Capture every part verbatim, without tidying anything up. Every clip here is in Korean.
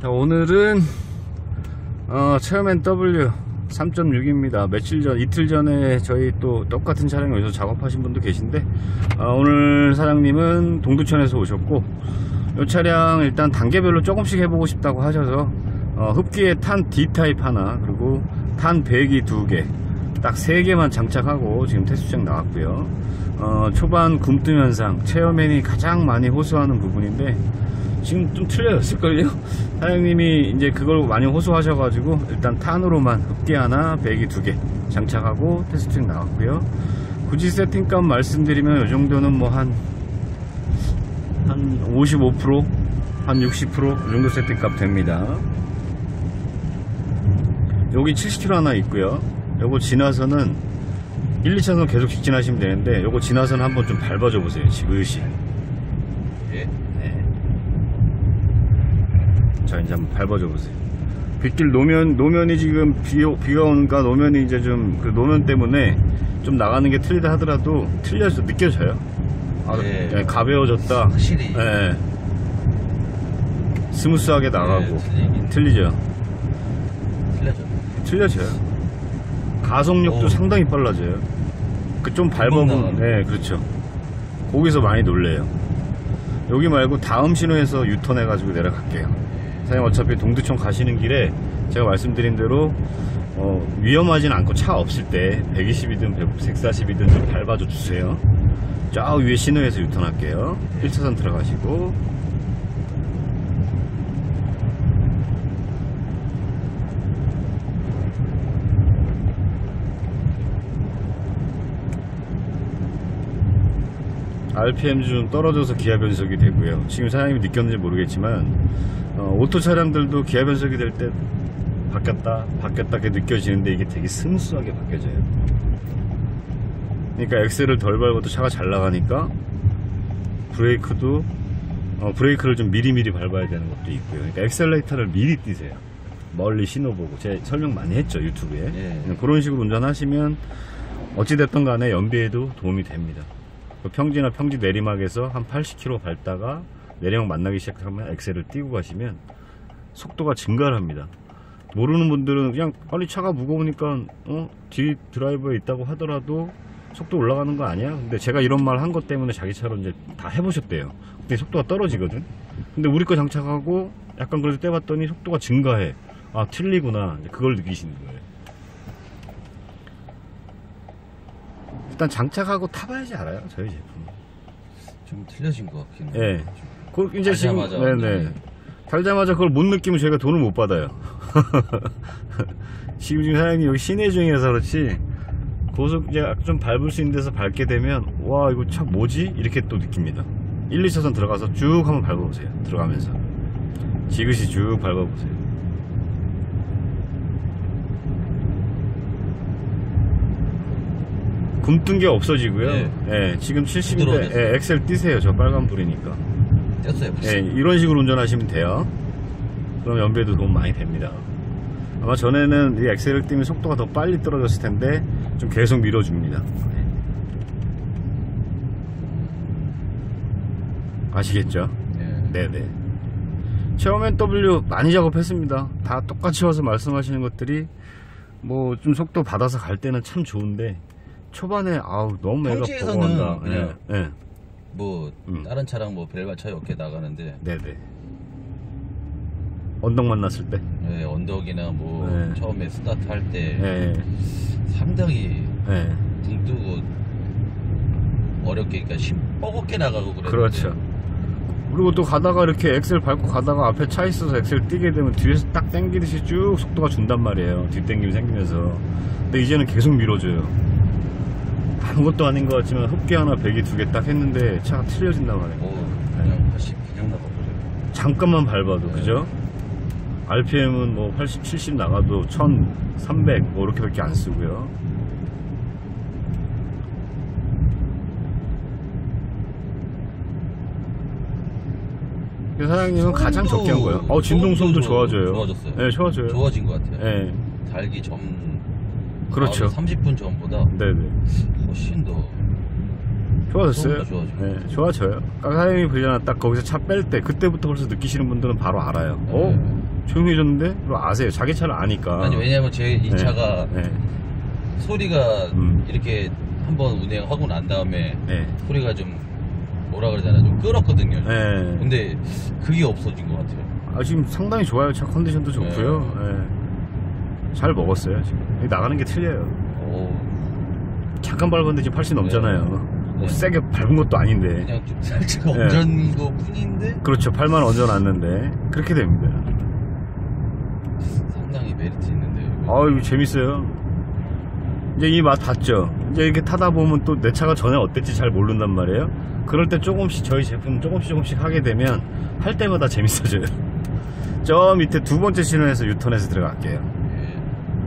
자, 오늘은 어, 체어맨 더블유 삼 점 육입니다. 며칠 전, 이틀 전에 저희 또 똑같은 차량 여기서 작업하신 분도 계신데, 어, 오늘 사장님은 동두천에서 오셨고, 이 차량 일단 단계별로 조금씩 해보고 싶다고 하셔서 어, 흡기에 탄 D타입 하나, 그리고 탄 배기 두 개, 딱 세 개만 장착하고 지금 테스트장 나왔고요. 어, 초반 굼뜸 현상, 체어맨이 가장 많이 호소하는 부분인데 지금 좀 틀려졌을걸요? 사장님이 이제 그걸 많이 호소하셔가지고 일단 탄으로만 흡기 하나, 배기 두 개 장착하고 테스팅 나왔고요. 굳이 세팅값 말씀드리면 이 정도는 뭐 한 한 오십오 퍼센트, 한 육십 퍼센트 이 정도 세팅값 됩니다. 여기 칠십 킬로미터 하나 있고요. 요거 지나서는 일, 이 차선 계속 직진하시면 되는데, 요거 지나서는 한번 좀 밟아줘 보세요. 지그시. 네. 자, 이제 한번 밟아줘 보세요. 빗길 노면, 노면이 지금 비, 비가 오니까 노면이 이제 좀, 그 노면 때문에 좀 나가는 게 틀리다 하더라도 틀려서 느껴져요. 아, 네. 네, 가벼워졌다. 확실히. 네. 스무스하게 나가고. 네, 틀리죠. 틀려져. 틀려져요. 가속력도 오. 상당히 빨라져요. 그 좀 밟아보면, 네, 그렇죠. 거기서 많이 놀래요. 여기 말고 다음 신호에서 유턴 해가지고 내려갈게요. 사장님, 어차피 동두천 가시는 길에 제가 말씀드린 대로 어, 위험하진 않고 차 없을 때 백이십이든 백사십이든 좀 밟아줘 주세요. 저 위에 신호에서 유턴할게요. 일 차선 들어가시고, 알피엠 좀 떨어져서 기아 변속이 되고요. 지금 사장님이 느꼈는지 모르겠지만 어, 오토 차량들도 기아 변속이 될 때 바뀌었다 바뀌었다 이렇게 느껴지는데 이게 되게 스무스하게 바뀌어져요. 그러니까 엑셀을 덜 밟아도 차가 잘 나가니까 브레이크도 어, 브레이크를 좀 미리미리 밟아야 되는 것도 있고요. 그러니까 엑셀레이터를 미리 띄세요. 멀리 신호 보고. 제가 설명 많이 했죠, 유튜브에. 네. 그런 식으로 운전하시면 어찌됐든 간에 연비에도 도움이 됩니다. 평지나 평지 내리막에서 한 팔십 킬로미터 밟다가 내리막 만나기 시작하면 엑셀을 띄고 가시면 속도가 증가를 합니다. 모르는 분들은 그냥 아니 차가 무거우니까 어? 뒤 드라이버에 있다고 하더라도 속도 올라가는 거 아니야? 근데 제가 이런 말 한 것 때문에 자기 차로 이제 다 해보셨대요. 근데 속도가 떨어지거든. 근데 우리 거 장착하고 약간 그래도 떼봤더니 속도가 증가해. 아, 틀리구나. 이제 그걸 느끼시는 거예요. 일단 장착하고 타봐야지 알아요, 저희 제품. 좀 틀려진 것 같긴 해요. 예. 그 이제 지금 달자마자 네네. 달자마자 그걸 못 느끼면 저희가 돈을 못 받아요. 지금 지금 사장님 여기 시내 중이라서 그렇지, 고속 이제 좀 밟을 수 있는 데서 밟게 되면 와 이거 차 뭐지? 이렇게 또 느낍니다. 일, 이 차선 들어가서 쭉 한번 밟아보세요. 들어가면서 지그시 쭉 밟아보세요. 굼뜬 게 없어지고요. 네. 예, 지금 칠십인데 예, 엑셀 띄세요. 저 빨간 불이니까. 뗐어요. 예, 이런 식으로 운전하시면 돼요. 그럼 연비에도 도움 많이 됩니다. 아마 전에는 이 엑셀을 띄면 속도가 더 빨리 떨어졌을 텐데 좀 계속 밀어줍니다. 아시겠죠? 네. 네네. 체어맨 더블유 많이 작업했습니다. 다 똑같이 와서 말씀하시는 것들이 뭐 좀 속도 받아서 갈 때는 참 좋은데 초반에 아우 너무 애가 평지에서는 버거운다. 그냥 예, 예. 뭐 음. 다른 차랑 뭐 별반 차이 없게 나가는데, 네네. 언덕 만났을 때. 네, 언덕이나 뭐 네. 처음에 스타트 할 때 예, 상당히 예. 붕 뜨고 어렵게, 그러니까 심 뻐겁게 나가고 그랬는데. 그렇죠. 그리고 또 가다가 이렇게 엑셀 밟고 가다가 앞에 차 있어서 엑셀 뛰게 되면 뒤에서 딱 당기듯이 쭉 속도가 준단 말이에요. 뒷당김이 생기면서. 근데 이제는 계속 밀어줘요. 아무것도 아닌 것 같지만 흡기 하나 배기 두 개 딱 했는데 차가 틀려진단 말이에요. 뭐 그냥 팔십 그냥 나가버려요. 잠깐만 밟아도. 네. 그죠? 알피엠은 뭐 팔십, 칠십 나가도 천삼백 뭐 이렇게밖에 안 쓰고요. 사장님은 가장 적게 한 거예요. 어, 진동성도 좋아져요. 좋아졌어요. 네, 좋아져요. 좋아진 것 같아요. 네. 달기 전, 그렇죠. 삼십 분 전보다 네네. 훨씬 더 좋아졌어요. 좋아져요. 네, 좋아져요. 아까 사장님이 그러잖아. 딱 거기서 차 뺄 때 그때부터 벌써 느끼시는 분들은 바로 알아요. 어? 네. 조용해졌는데? 그거 아세요. 자기 차를 아니까. 아니 왜냐면 제 이 네. 차가 네. 소리가 음. 이렇게 한번 운행하고 난 다음에 네. 소리가 좀 뭐라 그러잖아 좀 끌었거든요. 네. 근데 그게 없어진 것 같아요. 아, 지금 상당히 좋아요. 차 컨디션도 좋고요. 네. 잘 먹었어요. 지금 나가는 게 틀려요. 오, 잠깐 밟았는데 지금 팔십 넘잖아요. 뭐 네. 세게 밟은 것도 아닌데. 그냥 좀 살짝 네. 얹은 거 뿐인데 그렇죠. 팔만 얹어놨는데 그렇게 됩니다. 상당히 메리트 있는데요. 아, 이거 재밌어요. 이제 이 맛 봤죠. 이제 이렇게 타다 보면 또 내 차가 전에 어땠지 잘 모른단 말이에요. 그럴 때 조금씩 저희 제품 조금씩 조금씩 하게 되면 할 때마다 재밌어져요. 저 밑에 두 번째 신호에서 유턴해서 들어갈게요. 예.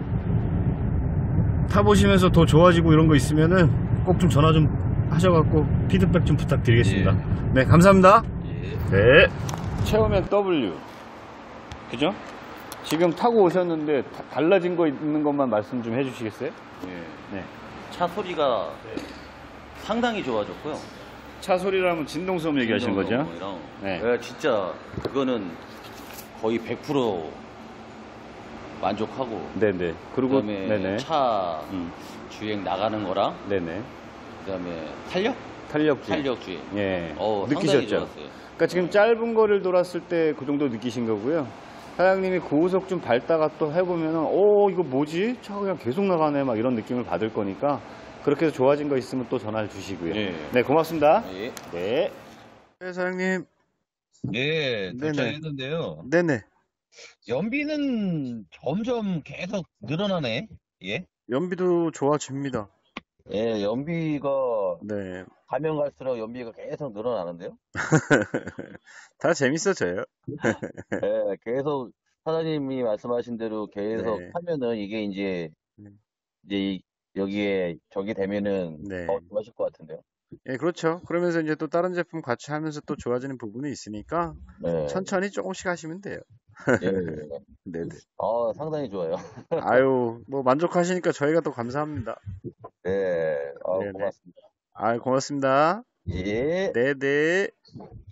타보시면서 더 좋아지고 이런 거 있으면은 꼭 좀 전화 좀 하셔갖고 피드백 좀 부탁드리겠습니다. 네, 감사합니다. 예. 네. 체험엔 더블유. 그죠? 지금 타고 오셨는데 다- 달라진 거 있는 것만 말씀 좀 해주시겠어요? 예. 네. 차 소리가 상당히 좋아졌고요. 차 소리라면 진동소음 얘기하시는 거죠? 진동소음이랑. 네. 예, 진짜 그거는 거의 백 퍼센트 만족하고. 네네. 그리고 그다음에 네네. 차 음. 주행 나가는 거랑 네네. 그다음에 탄력? 탄력주. 탄력 주행. 예. 어, 상당히 느끼셨죠? 좋았어요. 그러니까 지금 짧은 거리를 돌았을 때 그 정도 느끼신 거고요. 사장님이 고속 좀 밟다가 또 해보면은, 오, 이거 뭐지? 차가 그냥 계속 나가네. 막 이런 느낌을 받을 거니까, 그렇게 해서 좋아진 거 있으면 또 전화를 주시고요. 네. 네, 고맙습니다. 예. 네. 네, 사장님. 예, 네네. 도착했는데요. 네네. 연비는 점점 계속 늘어나네. 예? 연비도 좋아집니다. 예, 연비가 네. 가면 갈수록 연비가 계속 늘어나는데요. 다 재밌어져요. 예, 계속 사장님이 말씀하신 대로 계속 네. 하면은 이게 이제 네. 이제 이- 여기에 저기 되면은 네. 더 좋아질 것 같은데요. 예, 그렇죠. 그러면서 이제 또 다른 제품 같이 하면서 또 좋아지는 부분이 있으니까 네. 천천히 조금씩 하시면 돼요. 예, 예. 네네. 아, 상당히 좋아요. 아유, 뭐 만족하시니까 저희가 또 감사합니다. 네, 아, 네네. 고맙습니다. 아유, 고맙습니다. 예. 네네.